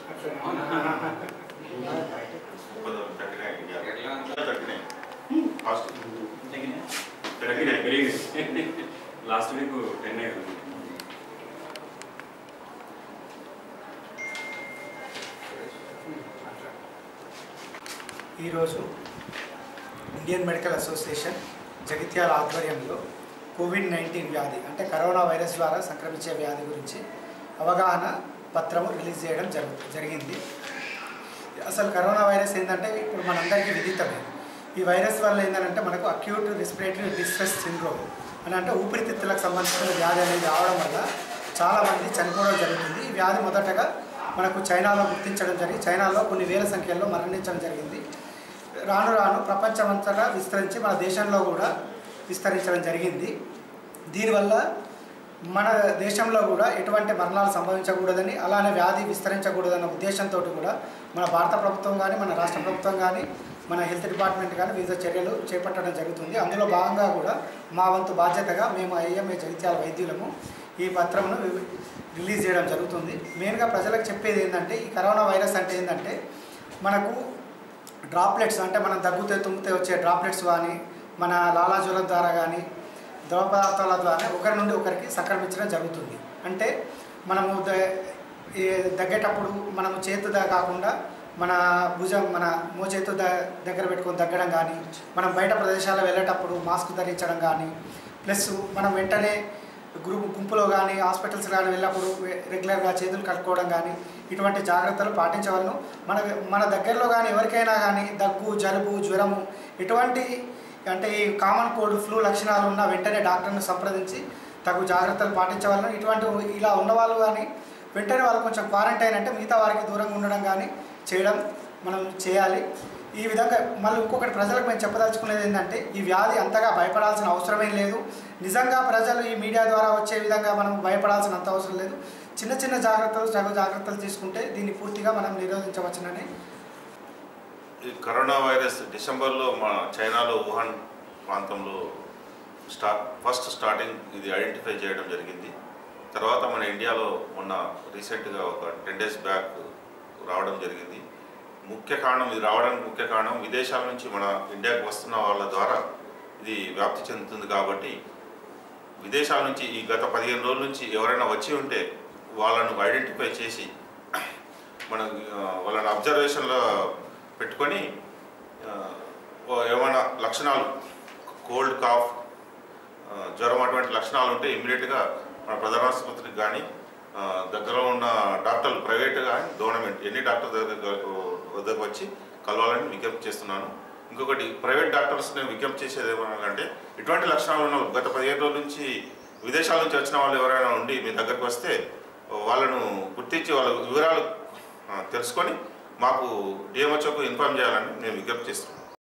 Last week 10 ఈరోజు Indian medical association Jagtial ఆధ్వర్యంలో COVID-19 వ్యాధి అంటే కరోనా వైరస్ ద్వారా సంక్రమించే వ్యాధి గురించి అవగాహన పత్రము రిలీజ్ చేయడం జరిగింది. అసలు కరోనా వైరస్ ఏంటంటే ఇప్పుడు మనందరికీ విదితమే. ఈ వైరస్ వల్ల ఏంటంటే మనకు అక్యూట్ రెస్పిరేటరీ డిస్ట్రెస్ సిండ్రోమ్ అని అంటే ఊపిరితిత్తులకు సంబంధించిన వ్యాధి అనేది రావడం వల్ల చాలామంది చనిపోవడం జరుగుతుంది. ఈ వ్యాధి మొదటగా మనకు చైనాలో గుర్తించడం జరిగి చైనాలో కొన్ని వేల సంఖ్యలో మరణించడం జరిగింది. రాను రాను ప్రపంచమంతటా విస్తరించి మన దేశంలో కూడా విస్తరించడం జరిగింది. దీనివల్ల మన దేశంలో కూడా ఎటువంటి మరణాలు సంభవించకూడదని అలానే వ్యాధి విస్తరించకూడదన్న ఉద్దేశంతో కూడా మన భారత ప్రభుత్వం కానీ మన రాష్ట్ర ప్రభుత్వం కానీ మన హెల్త్ డిపార్ట్మెంట్ కానీ వివిధ చర్యలు చేపట్టడం జరుగుతుంది. అందులో భాగంగా కూడా మా వంతు బాధ్యతగా మేము ఐఎంఏ జగిత్యాల వైద్యులము ఈ పత్రమును రిలీజ్ చేయడం జరుగుతుంది. మెయిన్గా ప్రజలకు చెప్పేది ఏంటంటే ఈ కరోనా వైరస్ అంటే ఏంటంటే మనకు డ్రాప్లెట్స్ అంటే మనం దగ్గుతే తుమ్మితే వచ్చే డ్రాప్లెట్స్ కానీ మన లాలాజలం ద్వారా కానీ ద్రవ పదార్థాల ద్వారా ఒకరి నుండి ఒకరికి సంక్రమించడం జరుగుతుంది. అంటే మనము దగ్గేటప్పుడు మనము చేతుదా కాకుండా మన భుజం మన మోచేతు దగ్గర పెట్టుకొని దగ్గడం కానీ మనం బయట ప్రదేశాల్లో వెళ్ళేటప్పుడు మాస్క్ ధరించడం కానీ ప్లస్ మనం వెంటనే గుంపులో కానీ హాస్పిటల్స్ కానీ వెళ్ళినప్పుడు రెగ్యులర్గా చేతులు కట్టుకోవడం కానీ ఇటువంటి జాగ్రత్తలు పాటించవలను. మన దగ్గరలో కానీ ఎవరికైనా కానీ దగ్గు జలుబు జ్వరము ఇటువంటి అంటే ఈ కామన్ కోల్డ్ ఫ్లూ లక్షణాలు ఉన్న వెంటనే డాక్టర్ని సంప్రదించి తగు జాగ్రత్తలు పాటించవలను. ఇటువంటి ఇలా ఉన్నవాళ్ళు కానీ వెంటనే వాళ్ళు కొంచెం క్వారంటైన్ అంటే మిగతా వారికి దూరంగా ఉండడం కానీ చేయడం మనం చేయాలి. ఈ విధంగా మళ్ళీ ఇంకొకటి ప్రజలకు మేము చెప్పదలుచుకునేది ఏంటంటే ఈ వ్యాధి అంతగా భయపడాల్సిన అవసరమేం లేదు. నిజంగా ప్రజలు ఈ మీడియా ద్వారా వచ్చే విధంగా మనం భయపడాల్సినంత అవసరం లేదు. చిన్న చిన్న జాగ్రత్తలు తీసుకుంటే దీన్ని పూర్తిగా మనం నిరోధించవచ్చునని. ఈ కరోనా వైరస్ డిసెంబర్లో మన చైనాలో వుహాన్ ప్రాంతంలో ఫస్ట్ స్టార్టింగ్ ఇది ఐడెంటిఫై చేయడం జరిగింది. తర్వాత మన ఇండియాలో మొన్న రీసెంట్గా ఒక 10 days బ్యాక్ రావడం జరిగింది. ముఖ్య కారణం ఇది రావడానికి ముఖ్య కారణం విదేశాల నుంచి మన ఇండియాకు వస్తున్న వాళ్ళ ద్వారా ఇది వ్యాప్తి చెందుతుంది. కాబట్టి విదేశాల నుంచి ఈ గత 15 రోజుల నుంచి ఎవరైనా వచ్చి ఉంటే వాళ్ళను ఐడెంటిఫై చేసి మన వాళ్ళని అబ్జర్వేషన్లో పెట్టుకొని ఏమైనా లక్షణాలు కోల్డ్ కాఫ్ జ్వరం అటువంటి లక్షణాలు ఉంటే ఇమ్మీడియట్గా మన ప్రధాన ఆసుపత్రికి కానీ దగ్గరలో ఉన్న డాక్టర్లు ప్రైవేట్ కానీ గవర్నమెంట్ ఎన్ని డాక్టర్ దగ్గరకు వచ్చి కలవాలని విజ్ఞప్తి చేస్తున్నాను. ఇంకొకటి ప్రైవేట్ డాక్టర్స్ నేను విజ్ఞప్తి చేసేది ఏమన్నానంటే ఇటువంటి లక్షణాలు ఉన్న గత 15 రోజుల నుంచి విదేశాల నుంచి వచ్చిన వాళ్ళు ఎవరైనా ఉండి మీ దగ్గరకు వస్తే వాళ్ళను గుర్తించి వాళ్ళ వివరాలు తెలుసుకొని మాకు డిఎంహెచ్ఓకు ఇన్ఫార్మ్ చేయాలని నేను విజ్ఞప్తి చేస్తున్నాను.